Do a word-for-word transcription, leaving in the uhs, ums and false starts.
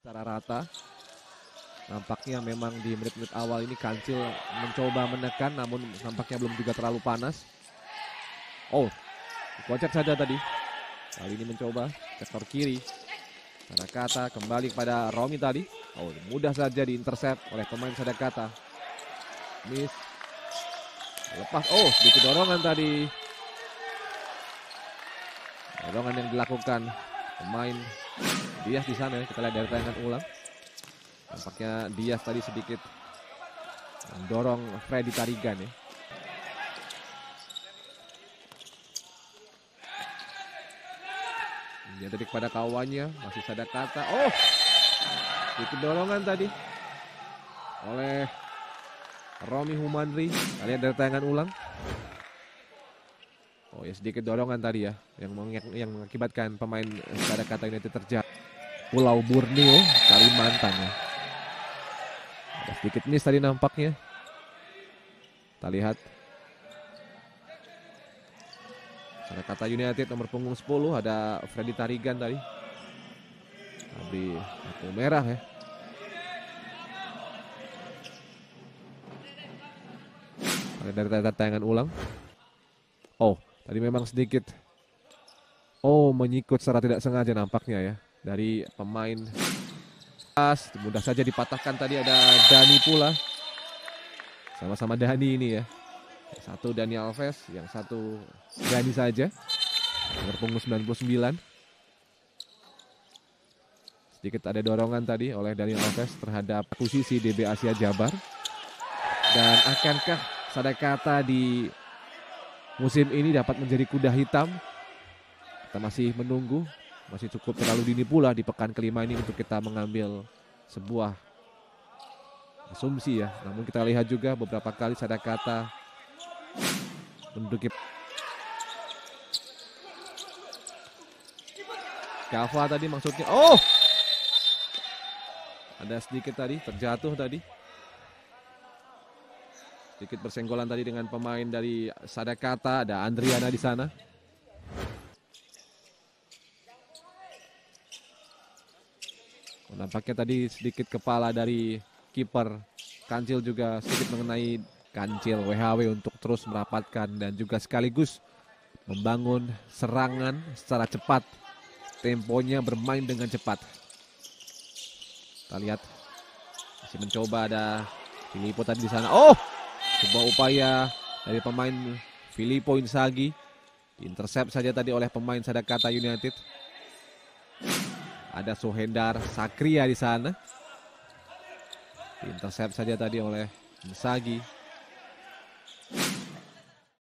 secara rata. Nampaknya memang di menit-menit awal ini Kancil mencoba menekan, namun nampaknya belum juga terlalu panas. Oh, kocak saja tadi. Kali ini mencoba sektor kiri. Sadakata kembali kepada Romi tadi. Oh, mudah saja diintercept oleh pemain Sadakata. Miss. Lepas. Oh, sedikit dorongan tadi. Dorongan yang dilakukan pemain Dias di sana. Kita lihat dari tayangan ulang. Nampaknya Dias tadi sedikit mendorong Freddy Tarigan ya. Dia tadi kepada kawannya, masih Sadakata. Oh, sedikit dorongan tadi oleh Romi Humandri. Kalian dari tayangan ulang. Oh ya, sedikit dorongan tadi ya, yang yang mengakibatkan pemain Sadakata United terjatuh. Pulau Borneo, Kalimantan ya. Ada sedikit miss tadi nampaknya. Kita lihat. Sadakata United nomor punggung sepuluh, ada Freddy Tarigan tadi. Tapi kartu merah ya. Dari tayangan ulang. Oh, tadi memang sedikit. Oh, menyikut secara tidak sengaja nampaknya ya. Dari pemain. Mudah saja dipatahkan tadi, ada Dani pula. Sama-sama Dani ini ya. Yang satu Dani Alves, yang satu Dani saja. Nomor punggung sembilan puluh sembilan. Sedikit ada dorongan tadi oleh Dani Alves terhadap posisi D B Asia Jabar. Dan akankah Sadakata di musim ini dapat menjadi kuda hitam? Kita masih menunggu. Masih cukup terlalu dini pula di pekan kelima ini untuk kita mengambil sebuah asumsi ya. Namun kita lihat juga beberapa kali Sadakata menduduki. Kava tadi maksudnya. Oh, ada sedikit tadi terjatuh tadi. Sedikit bersenggolan tadi dengan pemain dari Sadakata. Ada Andriana di sana. Nampaknya tadi sedikit kepala dari kiper Kancil juga sedikit mengenai Kancil W H W untuk terus merapatkan dan juga sekaligus membangun serangan secara cepat. Temponya bermain dengan cepat. Kita lihat masih mencoba, ada Filippo tadi di sana. Oh, sebuah upaya dari pemain Filippo Inzaghi. Diintercept saja tadi oleh pemain Sadakata United. Ada Sohendar Sakria di sana. Diintercept saja tadi oleh Inzaghi.